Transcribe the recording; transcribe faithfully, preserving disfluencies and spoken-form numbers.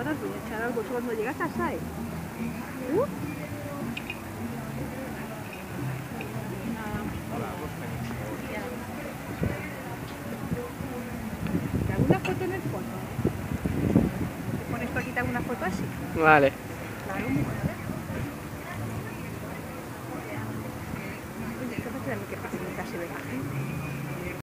os voy a echar algo cuando llegue a casa, ¿eh? ¿Uh? ¿Te hago una foto en el fondo? ¿Te pones tú aquí, te hago una foto así? Vale. Claro, mujer.